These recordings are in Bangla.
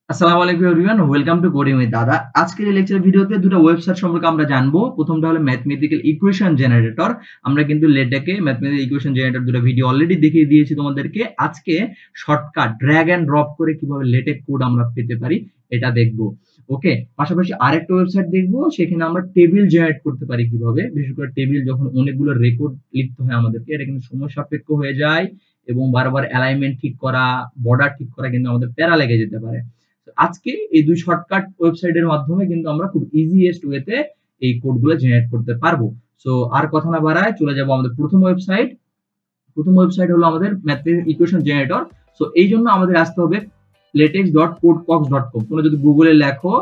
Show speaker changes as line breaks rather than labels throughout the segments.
আসসালামু আলাইকুম everyone, welcome to coding with Dada. আজকের এই লেকচার ভিডিওতে দুটো ওয়েবসাইট সম্পর্কে আমরা জানবো। প্রথমটা হলো ম্যাথমেটিক্যাল ইকুয়েশন জেনারেটর। আমরা কিন্তু লেটেকে ম্যাথমেটিক্যাল ইকুয়েশন জেনারেটর দুটো ভিডিও অলরেডি দেখিয়ে দিয়েছি তোমাদেরকে। আজকে শর্টকাট ড্র্যাগ এন্ড ড্রপ করে কিভাবে লেটেক কোড আমরা পেতে পারি এটা দেখবো। ওকে, পাশাপাশি আরেকটা ওয়েবসাইট দেখবো, সেখানে আমরা টেবিল জেনারেট করতে পারি কিভাবে। বিশেষ করে টেবিল যখন অনেকগুলো রেকর্ড লিখতে হয় আমাদেরকে, এটা কিন্তু সময় সাপেক্ষ হয়ে যায় এবং বারবার অ্যালাইনমেন্ট ঠিক করা, বর্ডার ঠিক করা কিন্তু আমাদের প্যারা লেগে যেতে পারে। আজকে এই দুই শর্টকাট ওয়েবসাইটের মাধ্যমে কিন্তু আমরা খুব ইজিয়েস্ট ওয়েতে এই কোডগুলো জেনারেট করতে পারবো। সো আর কথা না বাড়ায় চলে যাব আমাদের প্রথম ওয়েবসাইট। প্রথম ওয়েবসাইট হলো আমাদের ম্যাথমেটিক্যাল ইকুয়েশন জেনারেটর। সো এই জন্য আমাদের আসতে হবে latex.codecox.com। তোমরা যদি গুগলে লেখো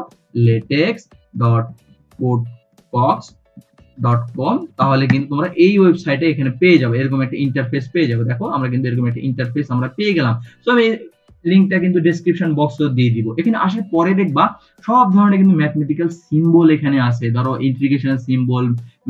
latex.codecox.com তাহলে কিন্তু তোমরা এই ওয়েবসাইটে এখানে পেয়ে যাবে, এরকম একটা ইন্টারফেস পেয়ে যাবে। দেখো আমরা কিন্তু এরকম একটা ইন্টারফেস আমরা পেয়ে গেলাম। সো আমি লিংকটা কিন্তু ডেসক্রিপশন বক্সে দিয়ে দিব। এখানে আসার পরে দেখবা সব ধরনের কিন্তু ম্যাথমেটিক্যাল সিম্বল এখানে আছে। ধরো ইন্টিগ্রেশনের সিম্বল,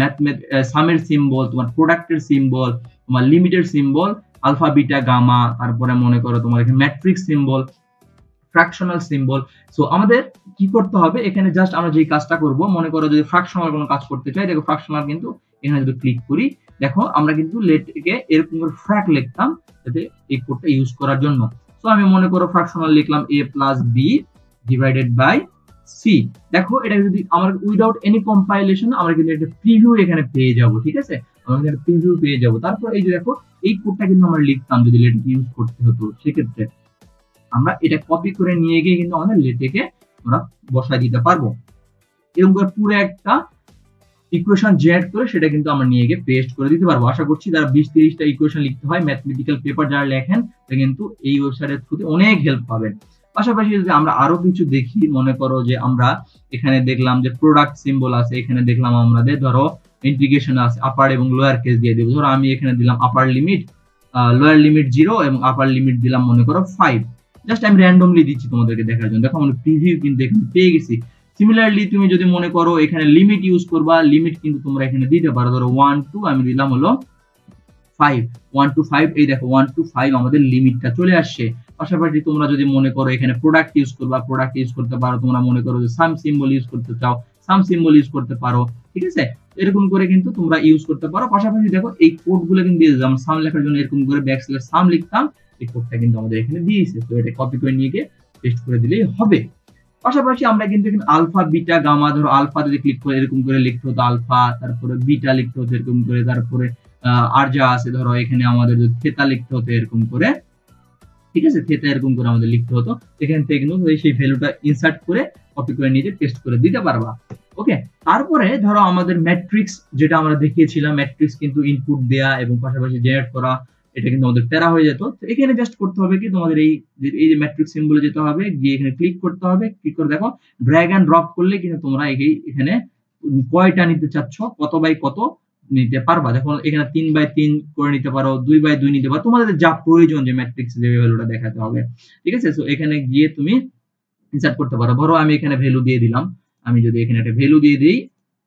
সামের সিম্বল, তোমার প্রোডাক্টের সিম্বল, তোমার লিমিটের সিম্বল, আলফা বিটা গামা, তারপরে মনে করো তোমার এখানে matrix symbol, fractional symbol. So আমাদের কি করতে হবে, এখানে জাস্ট আমরা যে কাজটা করব, মনে করো যদি ফ্র্যাকশনাল কোনো কাজ করতে চাই, দেখো ফ্র্যাকশনাল কিন্তু এখানে যদি ক্লিক করি, দেখো আমরা কিন্তু লেটকে এরকম করে ফ্র্যাক লিখতাম যাতে এই কোডটা ইউজ করার জন্য। সো আমি মনে করো ফ্র্যাকশনাল লিখলাম a plus B divided by C. দেখো এটা যদি আমরা উইদাউট এনি কম্পাইলেশন আমরা কিন্তু একটা প্রিভিউ এখানে পেয়ে যাব। ঠিক আছে, আমরা কিন্তু একটা প্রিভিউ পেয়ে যাব। তারপর এই যে দেখো এই কোডটা কিন্তু আমরা লিখতাম যদি লেটেক ইউজ করতে হতো, সেক্ষেত্রে আমরা এটা কপি করে নিয়ে গিয়ে কিন্তু আমাদের লেটেকে আমরা বসায় দিতে পারবো। এরকম করে পুরো একটা ইকুয়েশন জেনারেট করে সেটা কিন্তু আমরা নিয়ে গিয়ে পেস্ট করে দিতে পারবো। আশা করছি যারা 20-30টা ইকুয়েশন লিখতে হয়, ম্যাথমেটিক্যাল পেপার যারা লেখেন, তারা কিন্তু এই ওয়েবসাইটের থ্রুতে অনেক হেল্প পাবেন। পাশাপাশি যদি আমরা আরো কিছু দেখি, মনে করো যে আমরা এখানে দেখলাম যে প্রোডাক্ট সিম্বল আছে, এখানে দেখলাম আমাদের ধরো ইন্টিগ্রেশন আছে, আপার এবং লোয়ার কেস দিয়ে দেবো। ধরো আমি এখানে দিলাম আপার লিমিট, লোয়ার লিমিট 0 এবং আপার লিমিট দিলাম মনে করো 5। জাস্ট আমি র্যান্ডমলি দিচ্ছি তোমাদেরকে দেখার জন্য। দেখো আমরা প্রিভিউ কিন্তু এখানে পেয়ে গেছি। সিমিলারলি তুমি যদি মনে করো এখানে লিমিট ইউজ করবা, লিমিট কিন্তু তোমরা এখানে দিতে পারো। ধরো 1 2, আমি দিলাম হলো 5, 1 to 5। এই দেখো 1 to 5 আমাদের লিমিটটা চলে আসছে। পাশাপাশি তোমরা যদি মনে করো এখানে প্রোডাক্ট ইউজ করবা, প্রোডাক্ট ইউজ করতে পারো। তোমরা মনে করো যে সাম সিম্বল ইউজ করতে চাও, সাম সিম্বল ইউজ করতে পারো। ঠিক আছে, এরকম করে কিন্তু তোমরা ইউজ করতে পারো। পাশাপাশি দেখো এই কোডগুলো কিন্তু দিয়ে দিলাম। সাম লেখার জন্য এরকম করে ব্যাকস্ল্যাশ সাম লিখতাম, এই কোডটা কিন্তু আমাদের এখানে দিয়েছে। তো এটা কপি করে নিয়ে গিয়ে পেস্ট করে দিলেই হবে। পাশাপাশি আমরা কিন্তু এখানে আলফা বিটা গামা, ধরো আলফা যদি ক্লিক করে এরকম করে লিখতে হতো আলফা, তারপরে বিটা লিখতে হতো এরকম করে, তারপরে আর যা আছে ধরো এখানে আমাদের যদি থেটা লিখতে হতো এরকম করে। ঠিক আছে, থেটা এরকম করে আমাদের লিখতে হতো। এখান থেকে কিন্তু সেই ভ্যালুটা ইনসার্ট করে কপি করে নিয়ে পেস্ট করে দিতে পারবা। ওকে, তারপরে ধরো আমাদের ম্যাট্রিক্স যেটা আমরা দেখিয়েছিলাম, ম্যাট্রিক্স কিন্তু ইনপুট দেয়া এবং পাশাপাশি জেনারেট করা, এটা কিন্তু আমাদের প্যারা হয়ে যেত। তো এখানে জাস্ট করতে হবে কি, তোমাদের এই যে ম্যাট্রিক্স সিম্বলে যেতে হবে, গিয়ে এখানে ক্লিক করতে হবে। ক্লিক করে দেখো ড্র্যাগ এন্ড ড্রপ করলে কিন্তু তোমরা এখানে কয়টা নিতে চাচ্ছ, কত বাই কত নিতে পারবা। দেখো এখানে 3x3 করে নিতে পারো, 2x2 নিতে পারো, তোমাদের যা প্রয়োজন যে ম্যাট্রিক্স যে ভ্যালুটা দেখাতে হবে। ঠিক আছে, সো এখানে গিয়ে তুমি ইনসার্ট করতে পারো। ধরো আমি এখানে ভ্যালু দিয়ে দিলাম, আমি যদি এখানে একটা ভ্যালু দিয়ে দিই,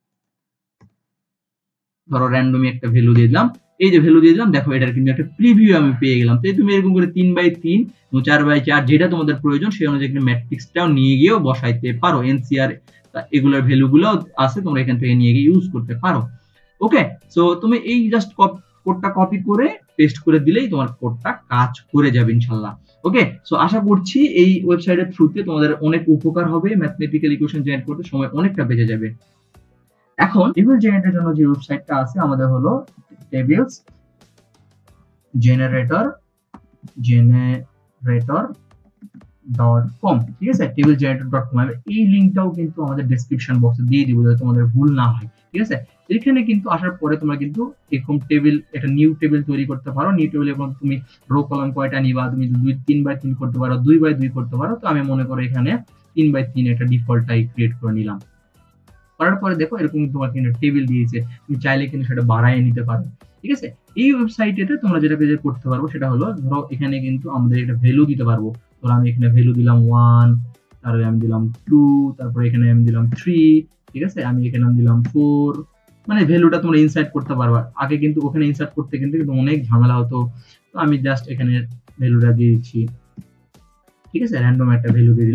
ধরো র্যান্ডমলি একটা ভ্যালু দিয়ে দিলাম, এই যে ভ্যালু দিয়ে দিলাম, দেখো এটার কিন্তু একটা প্রিভিউ আমি পেয়ে গেলাম। তো তুমি এরকম করে 3x3 এবং 4x4 যেটা তোমাদের প্রয়োজন সেই অনুযায়ী ম্যাট্রিক্সটাও নিয়ে গিয়েও বসাইতে পারো। এনসিআর এগুলোর ভ্যালুগুলো আছে, তোমরা এখান থেকে নিয়ে গিয়ে ইউজ করতে পারো। ওকে, সো তুমি এই জাস্ট কোডটা কপি করে পেস্ট করে দিলেই তোমার কোডটা কাজ করে যাবে ইনশাআল্লাহ। ওকে, সো আশা করছি এই ওয়েবসাইটের থ্রুতে তোমাদের অনেক উপকার হবে, ম্যাথমেটিক্যাল ইকুয়েশন জেনারেট করতে সময় অনেকটা বেঁচে যাবে। এখন টেবিল জেনারেটরের জন্য যে ওয়েবসাইটটা আছে আমাদের হলো টেবিলস জেনারেটর.com। ঠিক আছে, টেবিল জেনারেটর.com। এই লিংকটাও কিন্তু আমাদের ডেসক্রিপশন বক্সে দিয়ে দিব যাতে তোমাদের ভুল না হয়। ঠিক আছে, এখানে কিন্তু আসার পরে তোমরা কিন্তু এরকম টেবিল, একটা নিউ টেবিল তৈরি করতে পারো। নিউ টেবিলে তুমি রো কলাম কয়টা নিবা, তুমি 3x3 করতে পারো, 2x2 করতে পারো। তো আমি মনে করো এখানে 3x3 একটা ডিফল্টটাই ক্রিয়েট করে নিলাম। করার পরে দেখো এরকম তোমাকে টেবিল দিয়েছে, তুমি চাইলে কিন্তু সেটা বাড়ায় নিতে পারো। ঠিক আছে, এই ওয়েবসাইটেতে তোমরা যেটা করতে পারবো সেটা হলো, ধরো এখানে কিন্তু আমাদের একটা ভ্যালু দিতে পারবো। ধরো আমি এখানে ভ্যালু দিলাম 1, তারপরে আমি দিলাম 2, তারপরে এখানে আমি দিলাম 3। ঠিক আছে, আমি এখানে দিলাম 4। মানে ভ্যালুটা তোমরা ইনসার্ট করতে পারবা। আগে কিন্তু ওখানে ইনসার্ট করতে কিন্তু অনেক ঝামেলা হতো। তো আমি জাস্ট এখানে ভ্যালুটা দিয়ে দিচ্ছি। ঠিক আছে, র্যান্ডম একটা ভ্যালু দিয়ে দিলাম।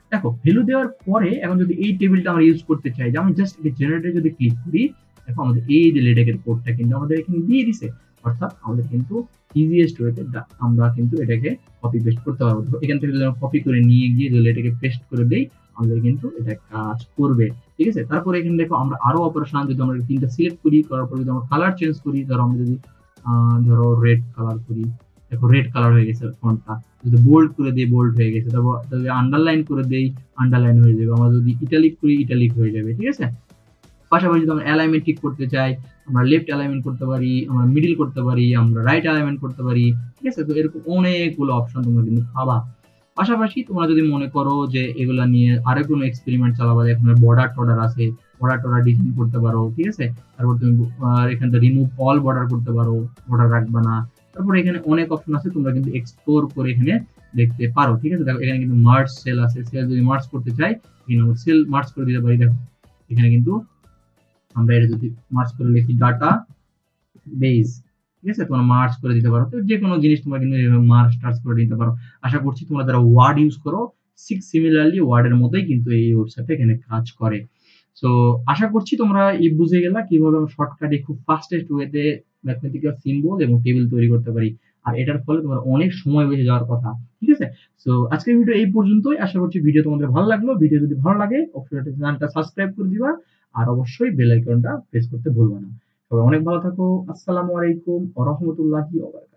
দেখো ভ্যালু দেওয়ার পরে এখন যদি এই টেবিলটা আমরা ইউজ করতে চাই, যে আমি জাস্ট জেনারেটরে যদি ক্লিক করি, দেখো আমাদের এই যে লেটেকের কোডটা কিন্তু আমাদের এখানে দিয়ে দিছে। অর্থাৎ আমাদের কিন্তু ইজিয়েস্ট ওয়েতে আমরা কিন্তু এটাকে কপি পেস্ট করতে পারবো। এখান থেকে যদি আমরা কপি করে নিয়ে গিয়ে যদি এটাকে পেস্ট করে দেই, আমাদের কিন্তু এটা কাজ করবে। ঠিক আছে, তারপরে এখানে দেখো আমরা আরো অপারেশন, যদি আমরা তিনটা সিলেক্ট করি, করার পর যদি আমরা কালার চেঞ্জ করি, ধরো আমরা যদি ধরো রেড কালার করি, দেখো রেড কালার হয়ে গেছে ফন্টটা। যদি বোল্ড করে দিই, বোল্ড হয়ে গেছে। তারপর যদি আন্ডারলাইন করে দেই, আন্ডারলাইন হয়ে যাবে। আমরা যদি ইটালিক করি, ইটালিক হয়ে যাবে। ঠিক আছে, পাশাপাশি যদি আমরা অ্যালাইনমেন্ট ঠিক করতে চাই, আমরা লেফট অ্যালাইনমেন্ট করতে পারি, আমরা মিডল করতে পারি, আমরা রাইট অ্যালাইনমেন্ট করতে পারি। ঠিক আছে, তো এরকম অনেকগুলো অপশন তোমরা কিন্তু পাবা। পাশাপাশি তোমরা যদি মনে করো যে এগুলা নিয়ে আরো কোনো এক্সপেরিমেন্ট চালাবা, এখন বর্ডার টর্ডার আছে, বর্ডার টর্ডার ডিজাইন করতে পারো। ঠিক আছে, তারপর তুমি এখান থেকে রিমুভ অল বর্ডার করতে পারো, বর্ডার রাখবা না। তারপর এখানে অনেক অপশন আছে, তোমরা কিন্তু এক্সপ্লোর করে এখানে দেখতে পারো। ঠিক আছে, দেখো এখানে কিন্তু মার্জ সেল আছে, সেল যদি মার্জ করতে চাই, এখানে সেল মার্জ করে দিতে পারি। দেখো এখানে কিন্তু আমরা এটা যদি মার্জ করে লিখি ডাটা বেস, ঠিক আছে, তোমরা মার্জ করে দিতে পারো। তো যে কোনো জিনিস তোমরা কিন্তু মার্জ টার্জ করে দিতে পারো। আশা করছি তোমরা যারা ওয়ার্ড ইউজ করো, সিমিলারলি ওয়ার্ডের মতোই কিন্তু এই ওয়েবসাইটে এখানে কাজ করে। সো আশা করছি তোমরা এই বুঝে গেলা কিভাবে আমরা শর্টকাটে খুব ফাস্টেস্ট ওয়েতে ম্যাথমেটিক্যাল সিম্বল এবং টেবিল তৈরি করতে পারি। আর এটার ফলে তোমার অনেক সময় বেঁচে যাওয়ার কথা। ঠিক আছে, সো আজকের ভিডিও এই পর্যন্তই। আশা করছি ভিডিও তোমাদের ভালো লাগলো। ভিডিও যদি ভালো লাগে অবশ্যই চ্যানেলটা সাবস্ক্রাইব করে দিবা, আর অবশ্যই বেল আইকনটা প্রেস করতে ভুলবা না। সবাই অনেক ভালো থাকো। আসসালামু আলাইকুম ওয়া রাহমাতুল্লাহি ওয়া বারাকাতুহু।